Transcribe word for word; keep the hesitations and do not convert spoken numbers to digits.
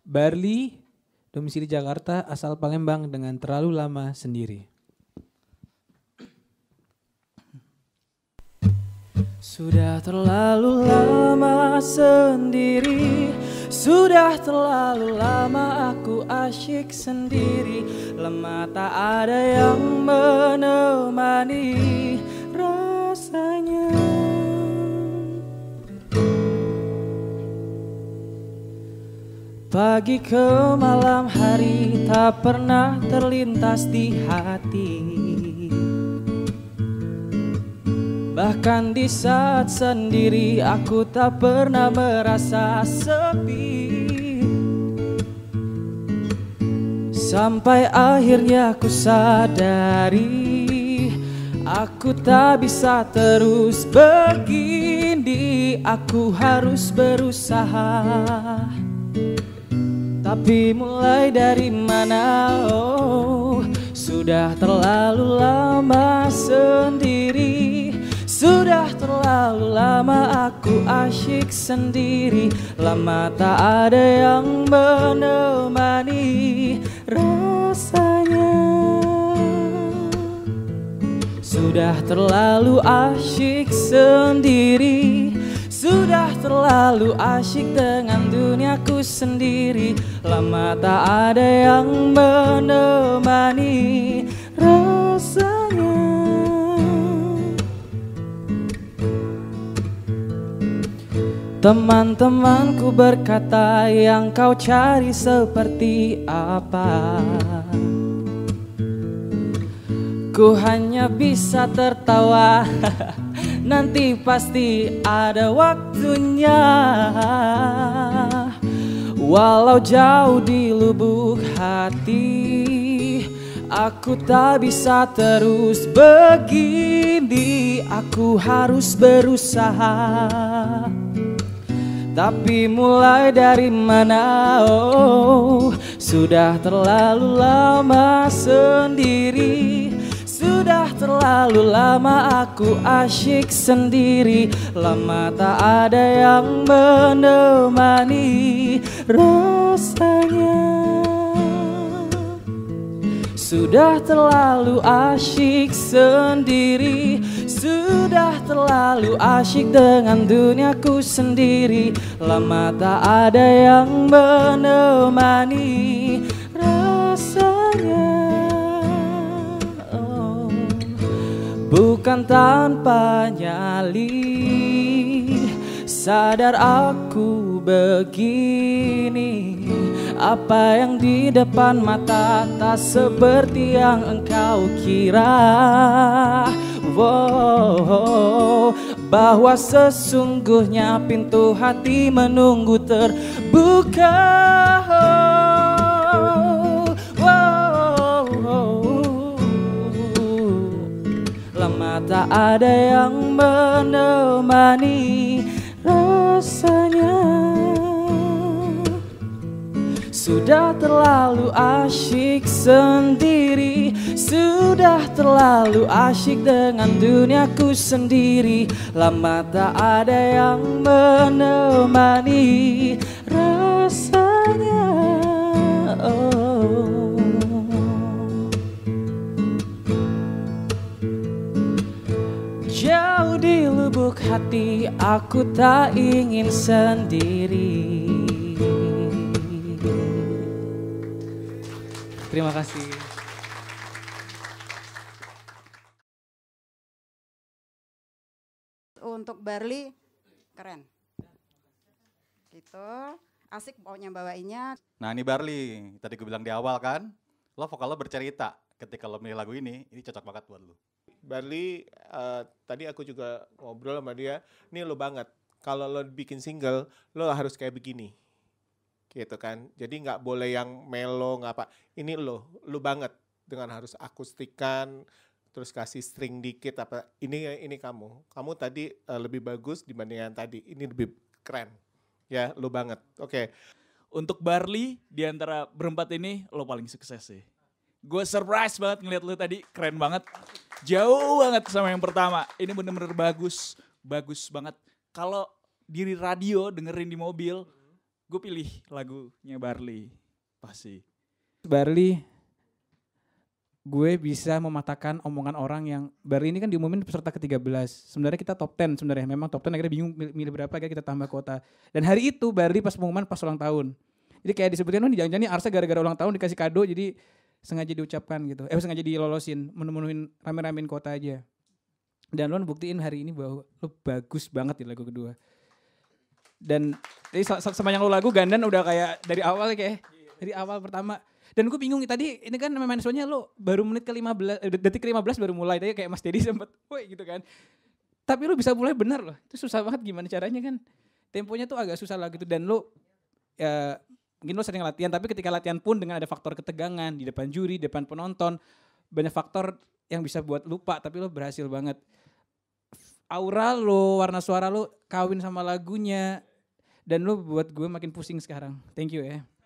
Barli, domisili Jakarta, asal Palembang dengan terlalu lama sendiri. Sudah terlalu lama sendiri, sudah terlalu lama aku asyik sendiri. Lemah tak ada yang menemani rasanya. Pagi ke malam hari tak pernah terlintas di hati. Bahkan di saat sendiri aku tak pernah merasa sepi. Sampai akhirnya aku sadari, aku tak bisa terus begini. Aku harus berusaha. Tapi mulai dari mana? Oh, sudah terlalu lama sendiri. Sudah terlalu lama aku asyik sendiri. Lama tak ada yang menemani rasanya. Sudah terlalu asyik sendiri. Sudah terlalu asyik dengan duniaku sendiri. Lama tak ada yang menemani rasanya. Teman-temanku berkata, yang kau cari seperti apa? Ku hanya bisa tertawa. Nanti pasti ada waktunya. Walau jauh di lubuk hati, aku tak bisa terus begini. Aku harus berusaha. Tapi mulai dari mana? Oh, sudah terlalu lama sendiri. Sudah terlalu lama aku asyik sendiri. Lama tak ada yang menemani rasanya. Sudah terlalu asyik sendiri. Sudah terlalu asyik dengan duniaku sendiri. Lama tak ada yang menemani rasanya. Oh, bukan tanpa nyali, sadar aku begini. Apa yang di depan mata tak seperti yang engkau kira. Wow, bahwa sesungguhnya pintu hati menunggu terbuka. Wow, lama tak ada yang menemani rasanya. Sudah terlalu asyik sendiri. Sudah terlalu asyik dengan duniaku sendiri. Lama tak ada yang menemani rasanya. Oh. Jauh di lubuk hati aku tak ingin sendiri. Terima kasih. Untuk Barli keren. Gitu. Asik pokoknya bawainnya. Nah ini Barli, tadi gue bilang di awal kan, lo vokal lo bercerita. Ketika lo milih lagu ini, ini cocok banget buat lo. Barli, uh, tadi aku juga ngobrol sama dia, ini lo banget. Kalau lo bikin single, lo harus kayak begini. Gitu kan, jadi nggak boleh yang melo nggak apa, ini lo, lo banget dengan harus akustikan, terus kasih string dikit apa, ini ini kamu, kamu tadi uh, lebih bagus dibandingkan tadi, ini lebih keren, ya lo banget, oke. Okay. Untuk Barli di antara berempat ini lo paling sukses sih, gue surprise banget ngeliat lo tadi, keren banget, jauh banget sama yang pertama, ini bener-bener bagus, bagus banget. Kalau di radio dengerin di mobil, gue pilih lagunya Barli. Pasti. Barli, gue bisa mematahkan omongan orang yang Barli ini kan diumumin peserta ke tiga belas. Sebenarnya kita top sepuluh sebenarnya. Memang top sepuluh akhirnya bingung milih berapa, akhirnya kita tambah kuota. Dan hari itu Barli pas pengumuman pas ulang tahun. Jadi kayak disebutkan, oh jangan-jangan nih Arsa gara-gara ulang tahun dikasih kado jadi sengaja diucapkan gitu. Eh sengaja dilolosin, menemuin rame-ramein kuota aja. Dan lo buktiin hari ini bahwa lo bagus banget di lagu kedua. Dan jadi sama yang lo lagu Gandan udah kayak dari awal kayak dari awal pertama. Dan gue bingung tadi ini kan main soalnya lo baru menit ke lima belas, detik ke lima belas baru mulai. Tadi kayak Mas Dedi sempet, woi gitu kan. Tapi lo bisa mulai benar loh. Itu susah banget gimana caranya kan. Temponya tuh agak susah lah gitu. Dan lo ya mungkin lo sering latihan. Tapi ketika latihan pun dengan ada faktor ketegangan di depan juri, di depan penonton. Banyak faktor yang bisa buat lupa. Tapi lo berhasil banget. Aura lo, warna suara lo kawin sama lagunya. Dan lo buat gue makin pusing sekarang. Thank you ya.